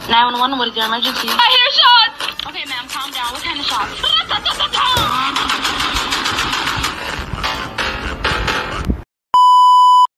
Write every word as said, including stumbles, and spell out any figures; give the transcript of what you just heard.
nine one one, what is your emergency? I hear shots!